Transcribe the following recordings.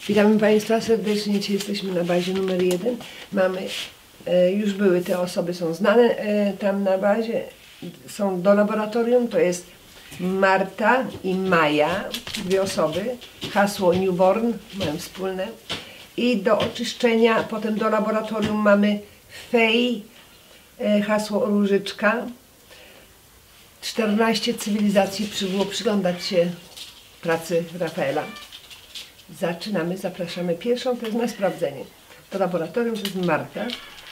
Witamy Państwa serdecznie. Dzisiaj jesteśmy na bazie numer 1. Mamy, już były te osoby, są znane tam na bazie, są do laboratorium. To jest Marta i Maja, dwie osoby. Hasło Newborn, mają wspólne. I do oczyszczenia, potem do laboratorium mamy Fej, hasło Różyczka. 14 cywilizacji przybyło przyglądać się pracy Rafaela. Zaczynamy, zapraszamy. Pierwszą to jest na sprawdzenie. To laboratorium to jest Marta.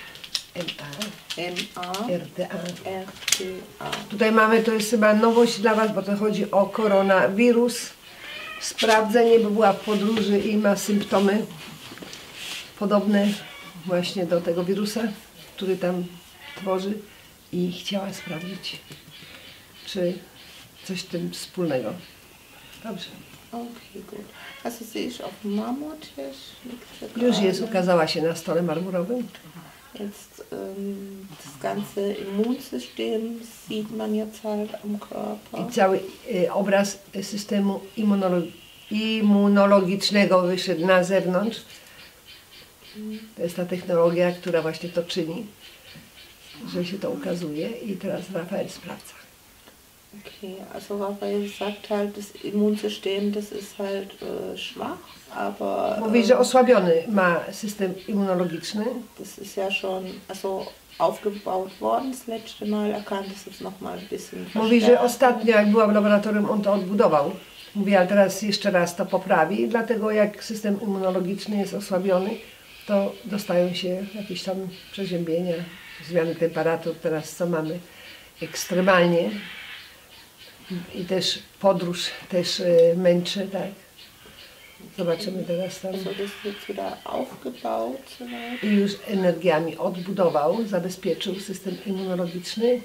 RTA. Tutaj mamy, to jest chyba nowość dla Was, bo to chodzi o koronawirus. Sprawdzenie, bo była w podróży i ma symptomy podobne właśnie do tego wirusa, który tam tworzy, i chciała sprawdzić, czy coś z tym wspólnego. Dobrze. Okay, gut. Also sehe ich auf dem Marmortisch. Już jest, ukazała się na stole marmurowym. Jetzt das ganze Immunsystem sieht man jetzt halt am Körper. I cały obraz systemu immunologicznego wyszedł na zewnątrz. To jest ta technologia, która właśnie to czyni, że się to ukazuje, i teraz Rafael sprawdza. Okay, also Rafael sagt halt, das Immunsystem, das ist halt schwach, aber... Mówi, że osłabiony ma system immunologiczny. Das ist ja schon also aufgebaut worden das letzte Mal, er kann das jetzt noch mal ein bisschen Mówi, że ostatnio jak była w laboratorium, on to odbudował. Mówi, ale teraz jeszcze raz to poprawi, i dlatego jak system immunologiczny jest osłabiony, to dostają się jakieś tam przeziębienia, zmiany temperatur. Teraz co mamy ekstremalnie. I też podróż też męczy, tak. Zobaczymy teraz tam. Also das ist jetzt wieder aufgebaut. I już energiami odbudował, zabezpieczył system immunologiczny.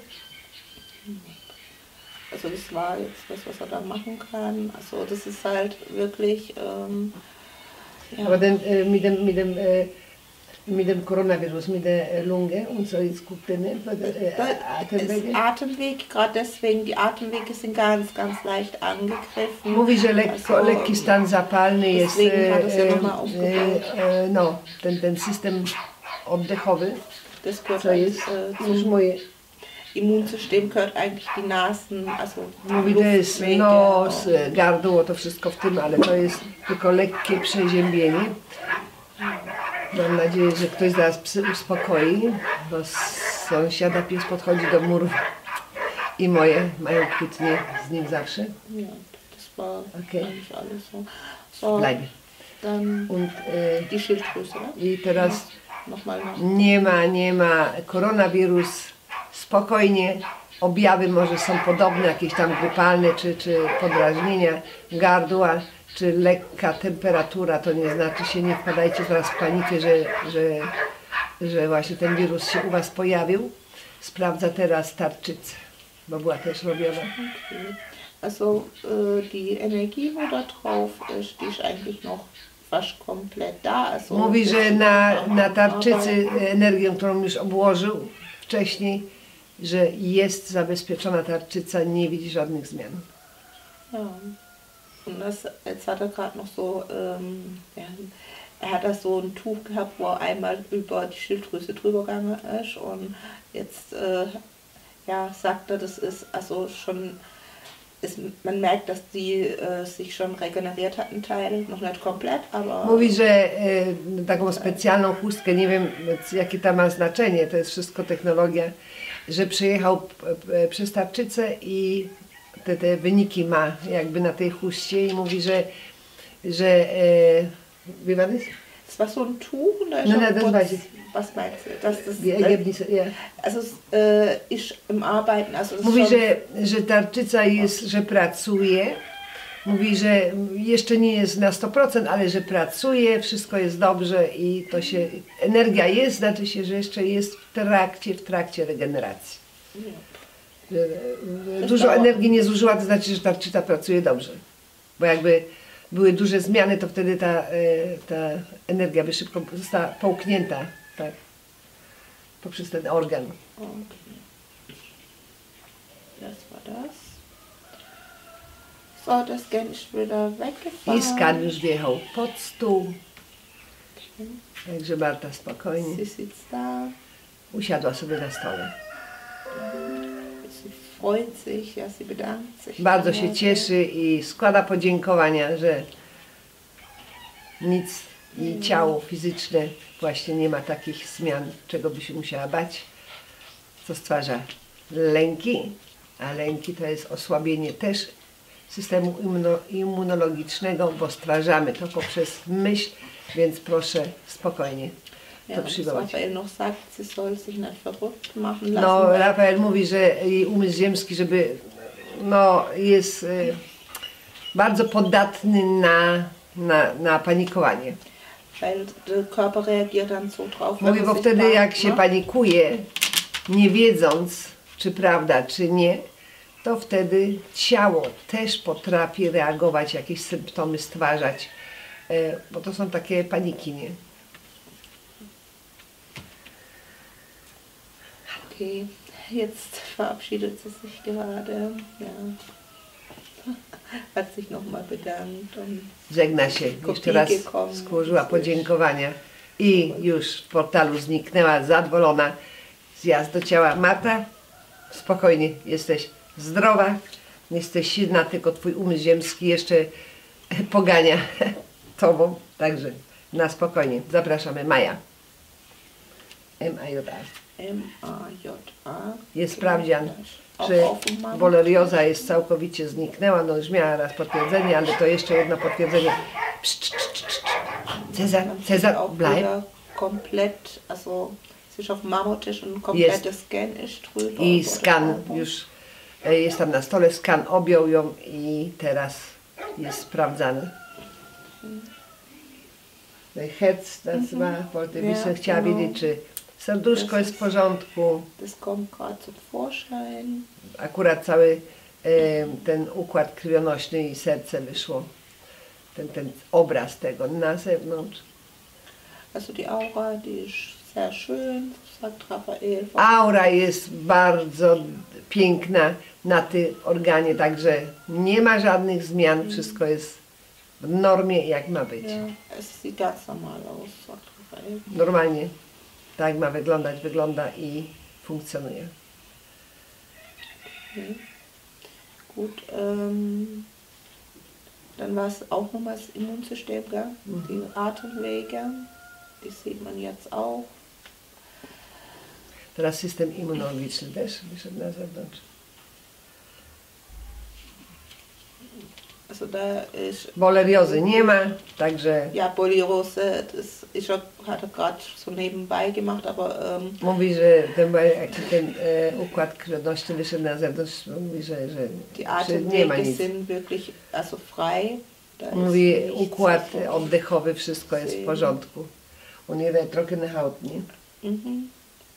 Also das war jetzt das, was er da machen kann. Also das ist halt wirklich... ja. Aber dann mit dem Coronavirus, mit der Lunge und so ist gut drin. Atemwege. Atemweg, gerade deswegen, die Atemwege sind ganz, ganz leicht angegriffen. Mówi, że lekki stan zapalny jest, no, ten system oddechowy, Das gehört co jest już moje. Immunsystem gehört eigentlich die Nasen, also Mówi, to jest nos, gardło, to wszystko w tym, ale to jest tylko lekkie przeziębienie. Mam nadzieję, że ktoś zaraz psy uspokoi, bo sąsiada pies podchodzi do murów i moje mają kłótnie z nim zawsze. Ja, das war eigentlich alles so. So, Bleibe. dann Und, die Schilddrüse, ne? I teraz Nochmal nach. nie ma koronawirus, spokojnie, objawy może są podobne, jakieś tam grypalne, czy podrażnienia gardła, czy lekka temperatura, to nie znaczy się, nie wpadajcie teraz w panikę, że właśnie ten wirus się u Was pojawił. Sprawdza teraz tarczycę, bo była też robiona. Okay. Also die Energie, wo da drauf ist, die ist eigentlich noch fast komplett da. Also Mówi, że na tarczycy energią, którą już obłożył wcześniej, że jest zabezpieczona tarczyca, nie widzi żadnych zmian. Ja. Und jetzt hat er gerade noch so, ja, er hat da so ein Tuch gehabt, wo er einmal über die Schilddrüse drüber gegangen ist, und jetzt ja, sagt er, das ist also schon, man merkt, dass die sich schon regeneriert hat, ein Teil, noch nicht komplett, aber... Mówi, że taką specjalną chustkę, nie wiem jakie to ma znaczenie, to jest wszystko technologia, że przejechał przez tarczycę i te wyniki ma jakby na tej chuście, i mówi, że wie war das? Es war so ein Tuch, und da ist Nein, das weiß ich. Was meinst du? Dass das, Die Ergebnisse, ja. Also es ist im Arbeiten, also es Mówi, schon, że tarczyca jest, że pracuje. Mówi, że jeszcze nie jest na 100%, ale że pracuje, wszystko jest dobrze i to się, energia jest, znaczy się, że jeszcze jest w trakcie regeneracji. Dużo energii nie zużyła, to znaczy, że tarczyca pracuje dobrze. Bo jakby były duże zmiany, to wtedy ta energia by szybko została połknięta, tak, poprzez ten organ. okay. Das war das. So, der Scan ist wieder weggefahren. I skan już wjechał pod stół. Także Marta spokojnie Sie sitzt da. usiadła sobie na stole. Sie freut sich, ja, sie bedankt sich. Bardzo się cieszy i składa podziękowania, że nic jej ciało fizyczne właśnie nie ma takich zmian, czego by się musiała bać, co stwarza lęki, a lęki to jest osłabienie też systemu immunologicznego, bo stwarzamy to poprzez myśl, więc proszę spokojnie Ja, to was przywołać. Raphael noch sagt, sie soll sich nicht verrückt machen lassen. No, weil- Rafael mówi, że jej umysł ziemski, żeby, no, jest bardzo podatny na panikowanie. Weil der Körper reagiert dann so drauf. wenn Mówi, man bo sich wtedy warnt, jak się ne? panikuje, nie wiedząc, czy prawda, czy nie, to wtedy ciało też potrafi reagować, jakieś symptomy stwarzać, bo to są takie paniki, nie? Okay, jetzt verabschiedet sie sich gerade. Ja. Hat sich nochmal bedankt. Und Żegna się, jeszcze raz skłożyła podziękowania i już w portalu zniknęła, zadowolona. Zjazd do ciała. Marta, spokojnie, jesteś zdrowa, jesteś silna, tylko twój umysł ziemski jeszcze pogania tobą, także na spokojnie. Zapraszamy. Maja. M-A-J-A. M-A-J-A. Jest sprawdzian, Auch czy aufgemacht. bolerioza jest całkowicie zniknęła. No już miała raz potwierdzenie, ale to jeszcze jedno potwierdzenie. Cezar, Man sieht Cezar, auch bleib. wieder komplett, also es ist auf dem Marmortisch und ein kompletter Scan ist drüber. I über skan den Körper. już jest tam na stole, skan objął ją i teraz jest sprawdzany. Herz, das war, wollte wissen, Ja, chciała genau. wiedzieć, czy serduszko jest w porządku. Das kommt gerade zum Vorschein. Akurat cały ten układ krwionośny i serce wyszło. Ten obraz tego na zewnątrz. Also die Aura, die ist sehr schön, sagt Raphael. Aura jest bardzo piękna na tym organie, także nie ma żadnych zmian, wszystko jest w normie, jak ma być. Ja, es sieht ganz normal aus, sagt Raphael. Normalnie tak ma wyglądać, wygląda i funkcjonuje. Okay. Gut, dann war es auch nochmal das Immunsystem, gell? Die Atemwege, die sieht man jetzt auch. Teraz system immunologiczny też wyszedł na zewnątrz. Also da ist, Boleriozy nie ma, także ja, Borreliose, das ist, hat er gerade so nebenbei gemacht, aber mówi, że ten układ krwionośny wyszedł na zewnątrz, mówi, że die nie ma Atemwege nic. sind wirklich also frei. Da ist Mówi, nichts układ davon. oddechowy, wszystko jest w porządku. Und ihre trockene Haut, nie? Mhm.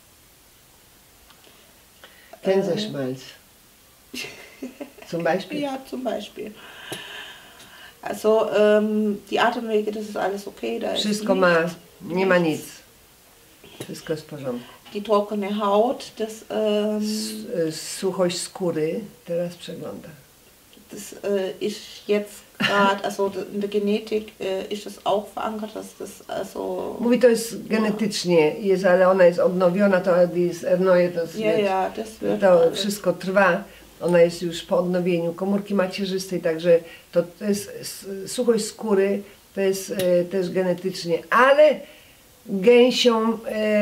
Gänseschmalz. Zum Beispiel. Ja, zum Beispiel. Also die Atemwege, das ist alles okay. Da Wszystko ist ma, nichts. nie ma nic. Wszystko jest w porządku. Die trockene Haut, das, Suchość skóry teraz przegląda. das ist jetzt gerade, also in der Genetik ist das auch verankert, dass das also... Mówi, to jest genetycznie, jest, ale ona jest odnowiona, to jest ernoje, to, Ja, ja, das wird to alles. wszystko trwa. Ona jest już po odnowieniu komórki macierzystej, także to jest suchość skóry, to jest też genetycznie, ale gęsią,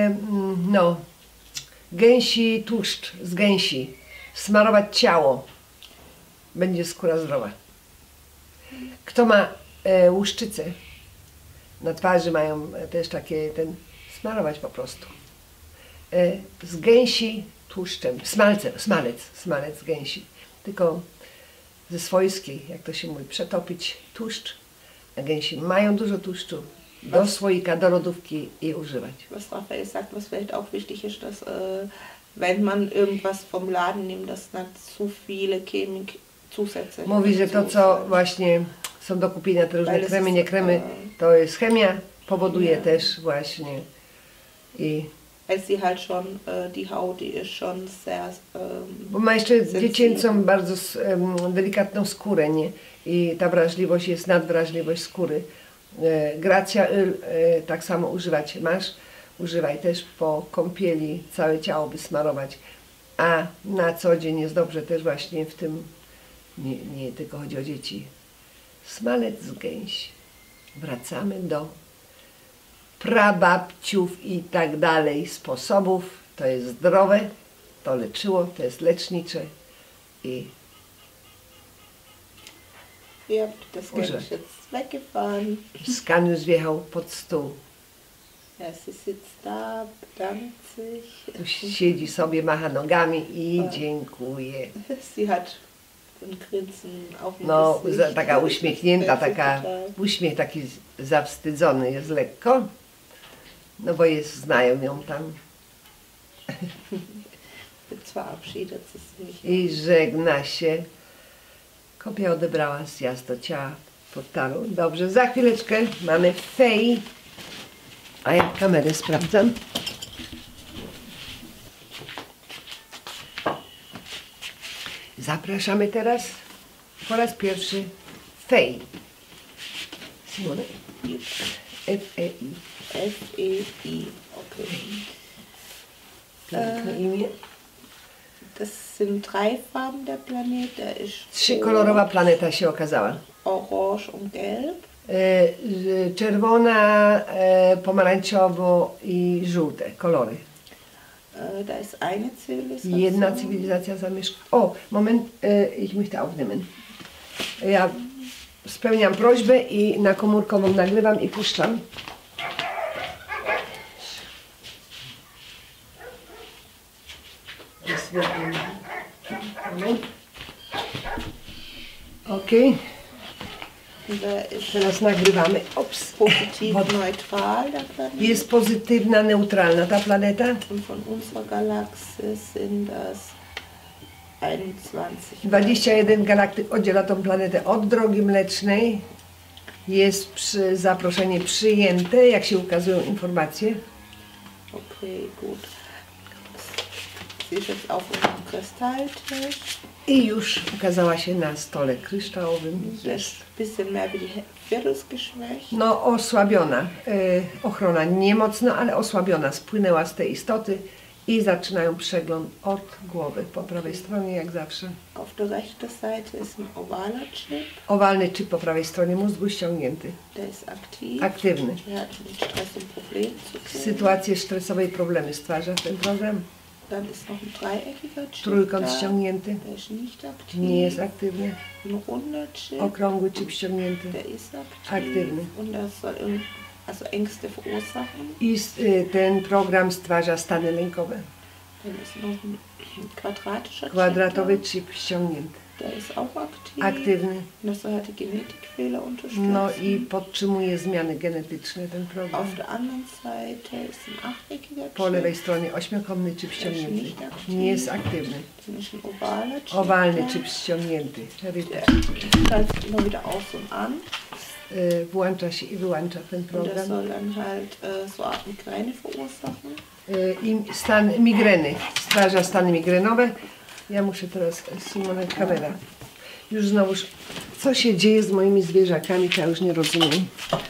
gęsi tłuszcz z gęsi, smarować ciało, będzie skóra zdrowa. Kto ma łuszczycę, na twarzy mają też takie, smarować po prostu. Z gęsi tłuszczem, smalec z gęsi, tylko ze swojskiej, jak to się mówi, przetopić tłuszcz, a gęsi mają dużo tłuszczu, do słoika, do lodówki i używać. Was Raphael sagt, was vielleicht auch wichtig ist, dass wenn man irgendwas vom Laden nimmt, dass nicht zu viele Zusätze. Mówi, że to co właśnie są do kupienia, te różne Ale kremy, jest, nie kremy, to jest chemia, powoduje Ja. też właśnie i Weil sie halt schon, die Haut, die ist schon sehr... bo ma jeszcze Sensibel. dziecięcą, bardzo delikatną skórę, nie? i ta wrażliwość jest nadwrażliwość skóry. Gracja Öl tak samo używać masz, używaj też po kąpieli, całe ciało wysmarować, a na co dzień jest dobrze też właśnie w tym, nie tylko chodzi o dzieci, smalec z gęsi. Wracamy do prababciów i tak dalej sposobów. To jest zdrowe, to leczyło, to jest lecznicze i Ja, das Geld ist jetzt weggefahren. skan już wjechał pod stół. Ja, sie sitzt da, bedankt sich. Tu siedzi sobie, macha nogami i dziękuję. Sie hat ein Grinsen auf dem No, Gesicht. taka uśmiechnięta, Freut sich taka total. uśmiech taki zawstydzony jest lekko. No bo znają ją tam Jetzt verabschiedet sie sich. i żegna się. Kopia odebrała zjazd do ciała portalu. Dobrze, za chwileczkę mamy Fej. A ja kamerę sprawdzam. Zapraszamy teraz po raz pierwszy Fej. Simone? F-E-I. F-E-I, okay. Piękne imię. Das sind 3 Farben der Planet. Der ist Trzykolorowa planeta się okazała. orange und gelb. Czerwona, pomarańczowo i żółte kolory. Da ist eine Zivilisation. Jedna cywilizacja zamieszka. O, Moment, ich möchte aufnehmen. Ja spełniam prośbę i na komórkową nagrywam i puszczam. Okej, Da ist teraz nagrywamy. Ops. positiv neutral der Planet. Jest pozytywna, neutralna ta planeta. Und von unserer Galaxie sind das 21. 21 galaktyk oddziela tą planetę od Drogi Mlecznej. Jest zaproszenie przyjęte, jak się ukazują informacje. Okay, gut. Sie ist jetzt auf unserem Kristalltisch. I już ukazała się na stole kryształowym. Das ist ein bisschen mehr wie die Viertels geschwächt. No osłabiona, ochrona nie mocno, ale osłabiona, spłynęła z tej istoty i zaczynają przegląd od głowy po prawej stronie, jak zawsze. Auf der rechten Seite ist ein ovaler Chip. Owalny chip po prawej stronie mózgu ściągnięty, Der ist aktiv. aktywny. Der hat mit Stress und Problemen zu tun. Sytuacje stresowe i problemy stwarza ten program. Dann ist noch ein dreieckiger Chip Trójkąt da. ściągnięty, Der ist nicht aktiv. nie jest aktywny. Ein runder Chip. Okrągły chip ściągnięty Der ist aktiv. Aktywny. Und das soll also Ängste verursachen. i ten program stwarza stany lękowe. Dann ist noch ein quadratischer Kwadratowy Chip chip ściągnięty, da. Der ist auch aktiv. aktywny. Und das soll halt die Genetikfehler unterstützen. No i podtrzymuje zmiany genetyczne ten program. Auf der anderen Seite ist ein achteckiger Po lewej Chip. stronie ośmiokrągły chip ściągnięty, nie jest aktywny. Dann ist ein ovaler Chip. Owalny da. chip ściągnięty, Der schaltet immer wieder aus und an. włącza się i wyłącza ten Und der program. soll dann halt so Art Migräne verursachen. I stan migreny, stwarza stany migrenowe. Ja muszę teraz, Simone, kamera. Już znowuż, co się dzieje z moimi zwierzakami, to ja już nie rozumiem.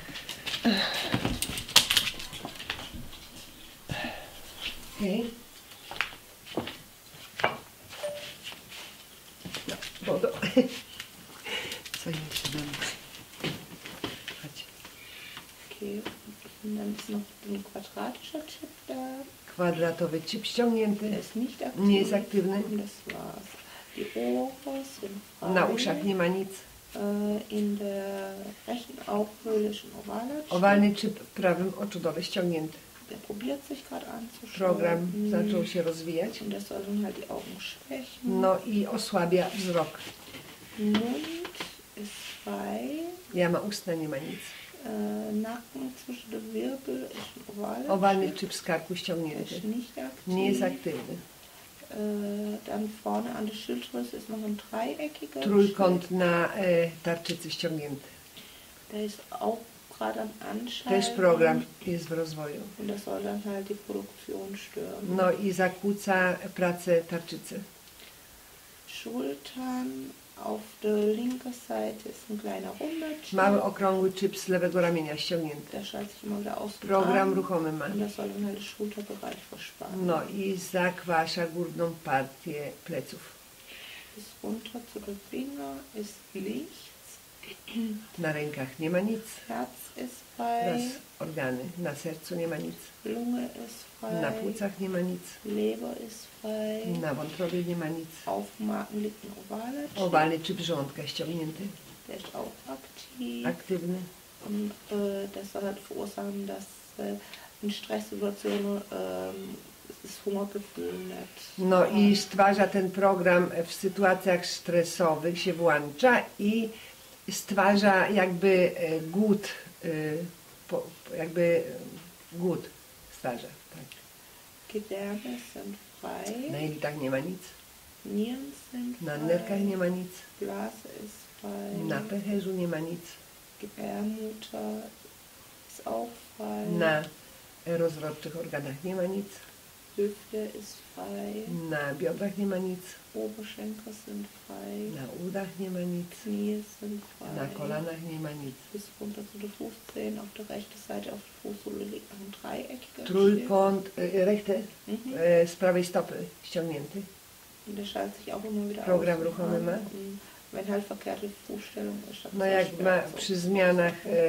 Okej. No, wodo. Co jeszcze dam? Chodź. Okay. Und dann ist noch ein quadratischer Chip da. Kwadratowy chip ściągnięty, Der ist nicht aktiv. nie jest aktywny. Und das war's. Die Ohren sind frei. Na uszach nie ma nic. In der rechten Augenhöhle ist ein ovaler Chip. Owalny chip w prawym oczodole ściągnięty. Der probiert sich gerade anzuschauen. Program zaczął się rozwijać. Und das soll dann halt die Augen schwächen. No i osłabia wzrok. Mund ist frei. Jama ustna nie ma nic. Nacken zwischen den Wirbel ist ein ovaler Owalny Chip. chip z karku Der ściągnięty. ist nicht aktiv. Nie jest aktywny. Dann vorne an der Schilddrüse ist noch ein dreieckiger Trójkąt na tarczycy ściągnięty. Der ist auch gerade am Anschalten. Też program jest w rozwoju. Und das soll dann halt die Produktion stören. No i zakłóca pracę tarczycy. Schultern Auf der linken Seite ist ein kleiner runder Chip. Mały okrągły chip z lewego ramienia ściągnięty. Der schaltet sich immer wieder aus dem Program Arm ruchomy ma. und das soll dann halt den Schulterbereich verspannen. No i zakwasza górną partię pleców. Bis runter zu den Finger ist nichts. Na rękach nie ma nic. Herz ist Teraz frei, organy. Na sercu nie ma nic. Lunge ist Na frei, płucach nie ma nic. Leber ist frei. Na wątrobie nie ma nic. Auf dem Magen liegt ein ovaler Chip. Owalny chip żołądka ściągnięty. Der ist auch aktiv. Aktywny. Und das soll halt verursachen, dass in Stresssituationen das Hungergefühl nicht. No i stwarza ten program w sytuacjach stresowych, się włącza i stwarza jakby głód, głód stwarza. Tak. Gedärme sind frei, Na jelitach nie ma nic, Nieren sind na frei, nerkach nie ma nic, Blase ist frei, na pęcherzu nie ma nic, Gebärmutter ist auch frei, na rozrodczych organach nie ma nic, Hüfte ist frei, na biodrach nie ma nic, Oberschenkel sind frei, na udach nie ma nic, Knie sind frei. na kolanach nie ma nic. Bis runter zu den Fußzehen. Auf der rechten Seite auf der Fußsohle liegt noch ein dreieckiger Trójkąt, rechte Mhm. z prawej stopy ściągnięty. Und der schaltet sich auch immer wieder Program aus. ruchomy ma. Und wenn halt verkehrte Fußstellung ist, dann No jak ma przy zmianach,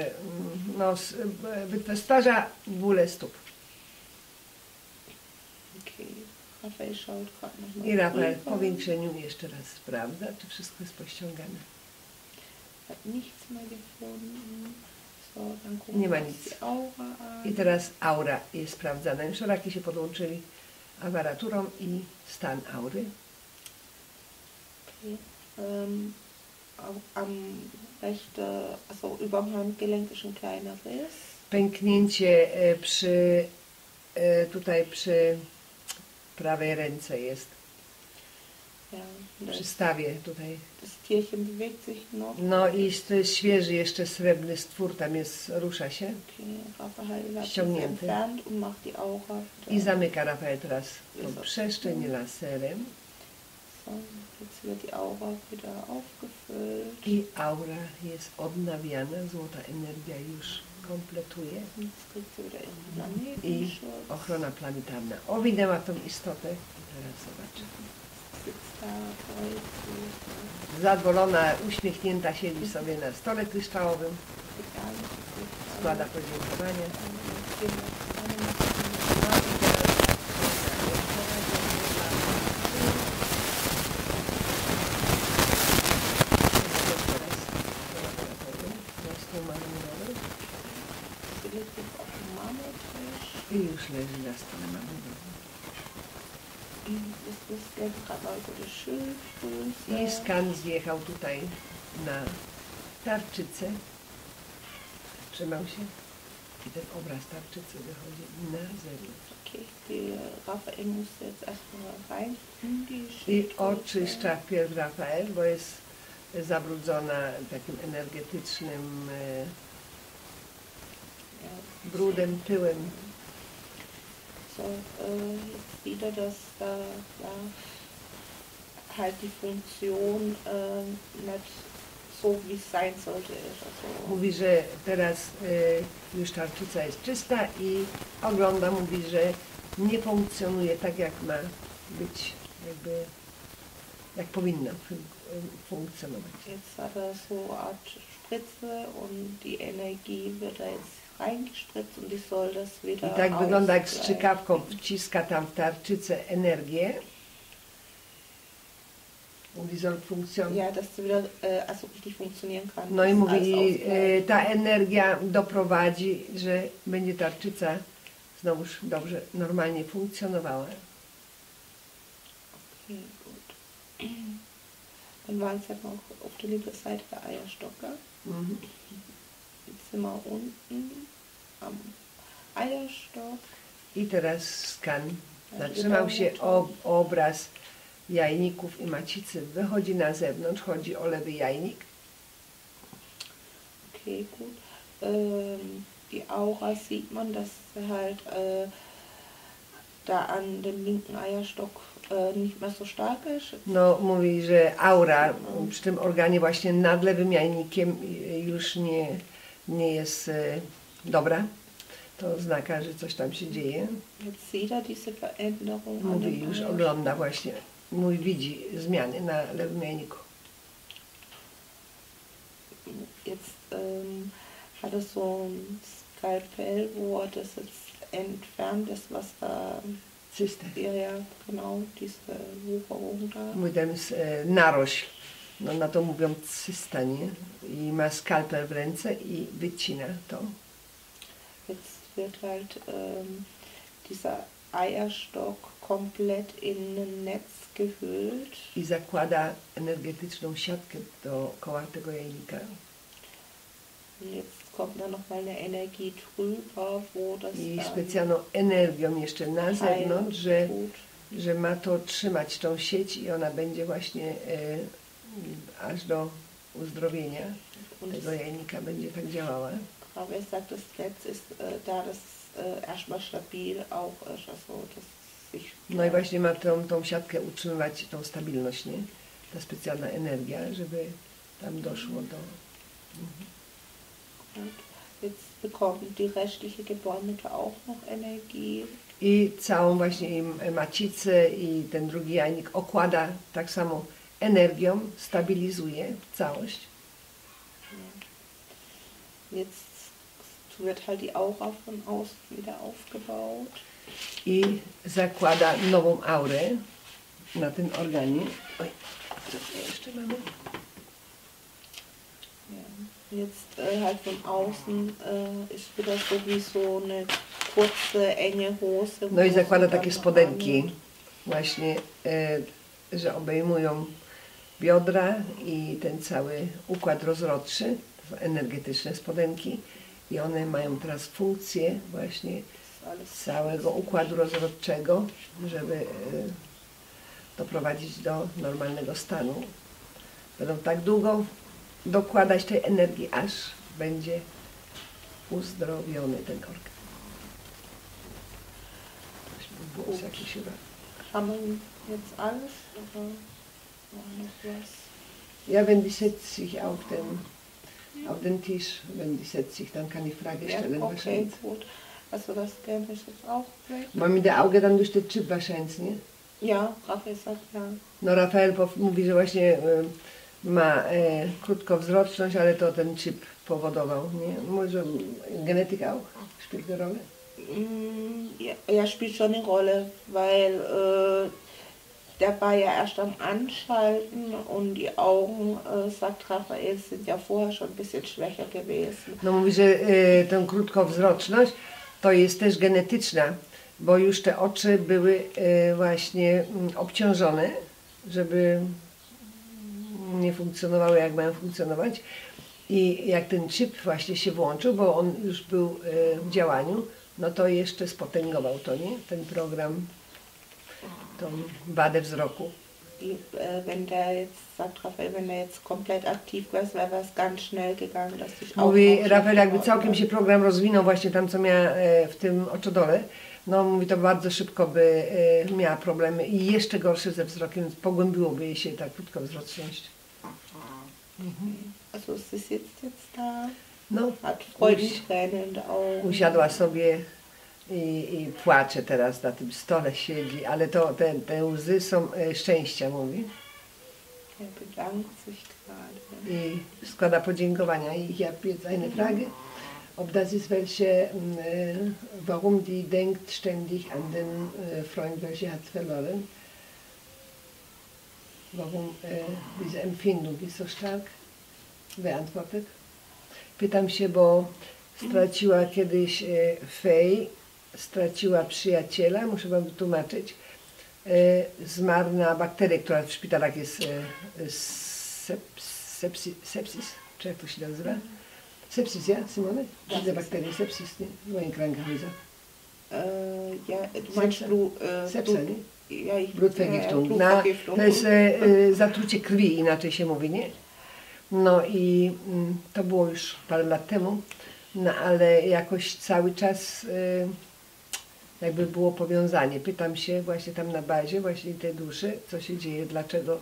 stwarza bóle stóp. Okay, Raphael schaut gerade nochmal. I Rafael w powiększeniu jeszcze raz sprawdza, czy wszystko jest pościągane. Hat nichts mehr gefunden. So, dann gucken Nie ma wir uns nic. die Aura an. I teraz aura jest sprawdzana. Już raki się podłączyli aparaturą i stan aury. Okay. Am rechten, also über dem Handgelenk ist ein kleiner Riss. Pęknięcie tutaj przy prawej ręce jest. Ja, Przy das, stawie tutaj. das Tierchen bewegt sich noch. No i to jest świeży jeszcze srebrny stwór, tam jest, rusza się. Okay, Raphael hat sich Ściągnięty. entfernt und macht die Aura I wieder. zamyka Rafael teraz tą przestrzeń laserem. So, jetzt wird die Aura wieder aufgefüllt. I aura jest odnawiana, złota energia już kompletuje. Jetzt kriegt sie wieder ihren I Planetenschutz. ochrona planetarna owinęła tą istotę. I teraz zobaczymy. Sitzt da, freut sich. Zadowolona, uśmiechnięta siedzi sobie na stole kryształowym, Egal, was ist. składa podziękowania. Gehen wir zusammen. No i teraz Sie liegt jetzt auf dem Marmortisch. i już leży na stole marmurowym. Jetzt ist der gerade mal so die Schilddrüse. I skan zjechał tutaj na tarczycę. Trzymał się. I ten obraz tarczycy wychodzi na zewnątrz. Okay, die Raphael muss jetzt erstmal rein in die I Schilddrüse. oczyszcza wpierw Rafael, bo jest zabrudzona takim energetycznym Ja. brudem, pyłem. So, jetzt sieht er, dass da ja, halt die Funktion nicht so, wie es sein sollte, ist. Also, Mówi, że teraz już tarczyca jest czysta i ogląda, mówi, że nie funkcjonuje tak, jak ma być, jakby, jak powinna funkcjonować. jetzt hat er so eine Art Spritze und die Energie wird da jetzt reingespritzt und die soll das I wieder tak wygląda, jak ausgleichen. strzykawką wciska tam w tarczycę energię. Mówi, że funkcjonuje. Ja, dass sie wieder also richtig funktionieren kann. No i dass mówi, alles ausgleicht. ta energia doprowadzi, że będzie tarczyca znowuż dobrze, normalnie funkcjonowała. Okay, gut. Dann waren es ja noch auf der linken Seite der Eierstocker. Mhm. Jetzt sind wir unten am Eierstock. I teraz skan. Zatrzymał się obraz jajników i macicy. Wychodzi na zewnątrz, chodzi o lewy jajnik. Okay, gut. Die Aura sieht man, dass sie halt da an dem linken Eierstock nicht mehr so stark ist. No, mówi, że aura przy tym organie właśnie nad lewym jajnikiem już nie jest dobra. To oznacza, że coś tam się dzieje. Jetzt sieht er diese Veränderung an Mówi, dem już Eier. ogląda właśnie, widzi zmiany na lewym jajniku. Jetzt hat er so ein Skalpell, wo er das jetzt entfernt, das was da, Cystę. ja, genau, diese Wucherung da. Mówi, ten narośl, no na to mówią cysta, nie? I ma skalpel w ręce i wycina to. Jetzt wird halt dieser Eierstock komplett in ein Netz gehüllt. I zakłada energetyczną siatkę dookoła tego jajnika. Jetzt kommt da nochmal eine Energie drüber, wo das I dann specjalną energią jeszcze na zewnątrz, że, tut. że ma to trzymać tą sieć i ona będzie właśnie aż do uzdrowienia tego jajnika będzie tak działała. Aber er sagt, das Netz ist da, das erstmal stabil auch ist, also das sich... No i właśnie ma tą siatkę utrzymywać, tą stabilność, nie? Ta specjalna energia, żeby tam doszło do... Gut. Jetzt bekommt die restliche Gebäudemutter auch noch Energie. I całą właśnie macicę i ten drugi jajnik okłada tak samo energią, stabilizuje całość. Jetzt wird halt die Aura von außen wieder aufgebaut. I zakłada nową aurę na ten organizm. Oj, co tu jeszcze mamy? Ja. Jetzt halt von außen ist wieder so wie so eine kurze, enge Hose. No i wo zakłada sie takie dann spodenki an- właśnie, że obejmują biodra i ten cały układ rozrodczy, to są energetyczne spodenki i one mają teraz funkcję właśnie alles całego układu rozrodczego, żeby doprowadzić do normalnego stanu. Będą tak długo dokładać tej energii, aż będzie uzdrowiony ten organ. Głos jakiś chyba. Haben wir jetzt alles? Oder war noch was? Ja, wenn die setzt sich auf den Tisch, wenn die setzt sich, dann kann ich Frage Ja, stellen okay, wahrscheinlich. gut. Also das Gelb ist jetzt auch weg. Mam idę Auge, dann durch den Chip wahrscheinlich, nie? Ja, Raphael sagt ja. No Rafael mówi, że właśnie ma krótkowzroczność, ale to ten chip powodował, nie? Może genetyka auch spielt eine Rolle? Ja, ja, spielt schon eine Rolle, weil der war ja erst am Anschalten und die Augen, sagt Raphael, sind ja vorher schon ein bisschen schwächer gewesen. No mówi, że tę krótkowzroczność to jest też genetyczna, bo już te oczy były właśnie obciążone, żeby nie funkcjonowały jak mają funkcjonować. I jak ten chip właśnie się włączył, bo on już był w działaniu, no to jeszcze spotęgował to, nie? Ten program, tą wadę wzroku. Wenn der jetzt, sagt Raphael, wenn der jetzt komplett aktiv wäre, wäre es ganz schnell gegangen, dass sich Mówi Rafael, jakby całkiem się program rozwinął właśnie tam, co miała w tym oczodole, no mówi, to bardzo szybko by miała problemy i jeszcze gorsze ze wzrokiem, więc pogłębiłoby jej się ta krótkowzroczność. Also sie sitzt jetzt da, No, hat Freudentränen in den Augen. usiadła sobie i płacze teraz na tym stole, siedzi, ale to te łzy są szczęścia, mówi. Er bedankt sich gerade. I składa podziękowania. I ich habe jetzt eine Frage, ob das ist welche, warum die denkt ständig an den Freund, welcher hat verloren. Warum diese Empfindung ist so stark? Beantwortet. Pytam się, bo straciła kiedyś Fej, straciła przyjaciela, muszę wam wytłumaczyć. Zmarł na bakterię, która w szpitalach jest sepsis, czy jak to się nazywa? Sepsis, ja, Simone? Diese Bakterie, sepsis, nie? Nur in Krankenhäusern. Ja, du meinst Sepsa, nie? Ja, Blutvergiftung. Blutvergiftung. To jest zatrucie krwi, inaczej się mówi, nie? No i to było już parę lat temu, no ale jakoś cały czas jakby było powiązanie. Pytam się właśnie tam na bazie właśnie tej duszy, co się dzieje, dlaczego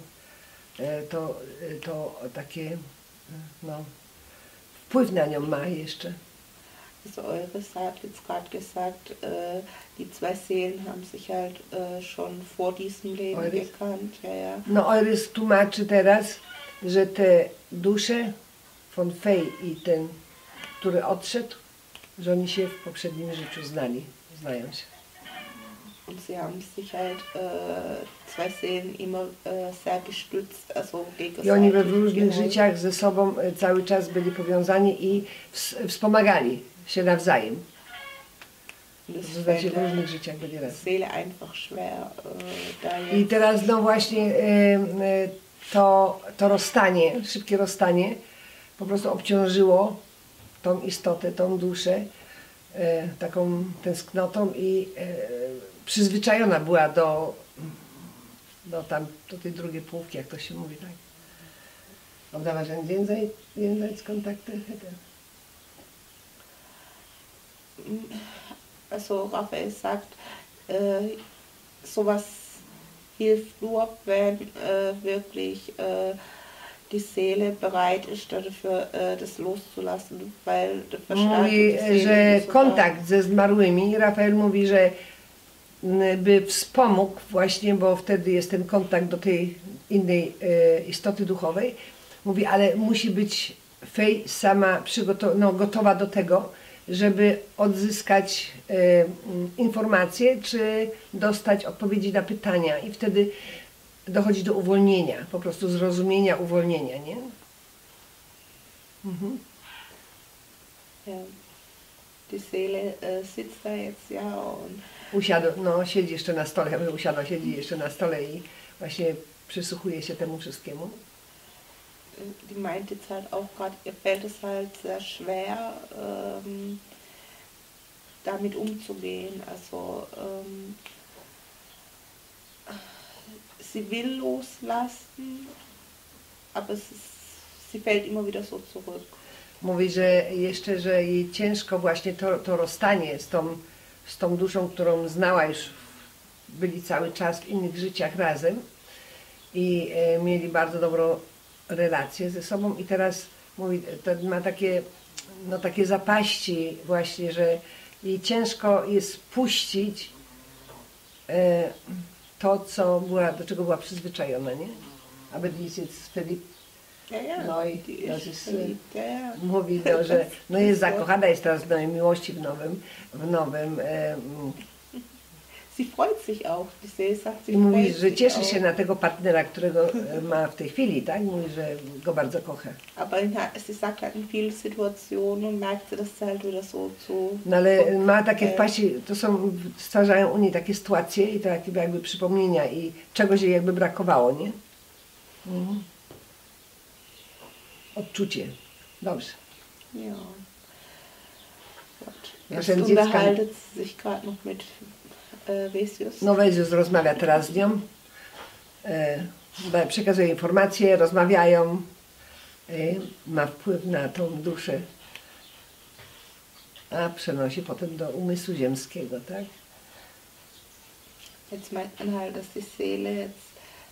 to takie no, wpływ na nią ma jeszcze. Also Euris hat jetzt gerade gesagt, die zwei Seelen haben sich halt schon vor diesem Leben Euris? gekannt. Ja, ja. No Eurys tłumaczy teraz, że te dusze, von Fey i ten, który odszedł, że oni się w poprzednim życiu znają się. Und sie haben sich halt zwei Seelen immer sehr gestützt, also I oni we gegenseitig. różnych geholfen. życiach ze sobą cały czas byli powiązani i wspomagali się nawzajem. Und es To znaczy fällt w różnych życiach byli der razem. Seele einfach schwer, da I jetzt teraz no właśnie to rozstanie, szybkie rozstanie po prostu obciążyło tą istotę, tą duszę taką tęsknotą i przyzwyczajona była do tej drugiej połówki, jak to się mówi, tak? Ob da wahrscheinlich Jenseitskontakte hätte. Also Raphael sagt, sowas hilft nur, wenn wirklich die Seele bereit ist, dafür das loszulassen, weil der Verstand Mówi, und die że Seele sogar- kontakt ze zmarłymi, Rafael mówi, że by wspomógł właśnie, bo wtedy jest ten kontakt do tej innej istoty duchowej. Mówi, ale musi być Fej sama gotowa do tego, żeby odzyskać informacje, czy dostać odpowiedzi na pytania i wtedy dochodzi do uwolnienia, po prostu zrozumienia, uwolnienia, nie? Mhm. Ja. Die Seele sitzt da jetzt, ja, und Usiadł, no siedzi jeszcze na stole, ja bym usiadła, siedzi jeszcze na stole i właśnie przysłuchuje się temu wszystkiemu. die meint jetzt halt auch gerade, ihr fällt es halt sehr schwer, damit umzugehen. Also sie will loslassen, aber sie fällt immer wieder so zurück. Mówi, że jeszcze, że jej ciężko właśnie to rozstanie z tą duszą, którą znała już, byli cały czas w innych życiach razem i mieli bardzo dobrą relację ze sobą i teraz mówi, to ma takie zapaści właśnie, że jej ciężko jest puścić to, do czego była przyzwyczajona, nie? Aber die ist jetzt verliebt. Ja, ja, Neu, die das ist ist, verliebt, ja, ja. Mówi, no, że no jest zakochana, jest teraz w nowej miłości, w nowym Sie freut sich auch, die Seele sagt, sie i mówi, freut że sich cieszy auch. się na tego partnera, którego ma w tej chwili, tak? Mówi, że go bardzo kocha. Aber sie sagt halt in vielen Situationen, merkt sie, dass sie halt wieder so zu... No ale ma takie wpaści, stwarzają u niej takie sytuacje i to jakby przypomnienia i czegoś jej jakby brakowało, nie? Mhm. Odczucie. Dobrze. Ja. Gott. Was Jetzt denn jetzt unterhaltet sie sich gerade noch mit Vesius. No Vezius rozmawia teraz z nią, przekazuje informacje, rozmawiają, ma wpływ na tą duszę, a przenosi potem do umysłu ziemskiego, tak? Jetzt meint man halt, dass die Seele jetzt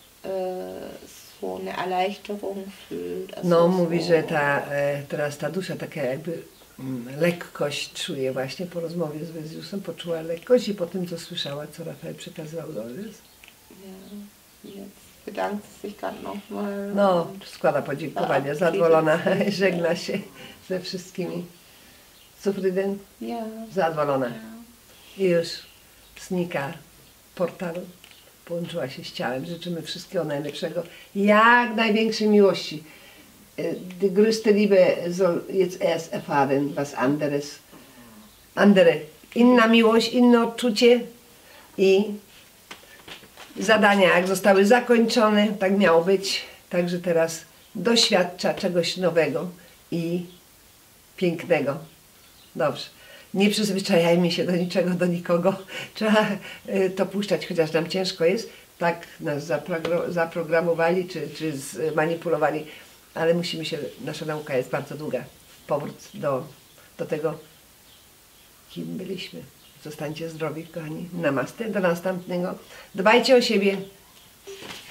so eine Erleichterung fühlt. Also No mówi, so, że teraz ta dusza taka jakby lekkość czuje właśnie po rozmowie z Veziusem, poczuła lekkość i po tym, co słyszała, co Rafael przekazywał do Vezius. Ja, jetzt bedankt sie sich gerade nochmal. No, składa podziękowania, zadowolona, żegna się ze wszystkimi. Zufrieden? Ja. Zadowolona. Ja. I już znika portal, połączyła się z ciałem. Życzymy wszystkiego najlepszego, jak największej miłości. Die größte Liebe soll jetzt erst erfahren, was anderes. Inna miłość, inne odczucie i zadania, jak zostały zakończone, tak miało być. Także teraz doświadcza czegoś nowego i pięknego. Dobrze. Nie przyzwyczajajmy się do niczego, do nikogo. Trzeba to puszczać, chociaż nam ciężko jest. Tak nas zaprogramowali czy zmanipulowali, ale musimy się, nasza nauka jest bardzo długa. Powrót do tego, kim byliśmy, Zostańcie zdrowi, kochani. Namaste. Do następnego. Dbajcie o siebie.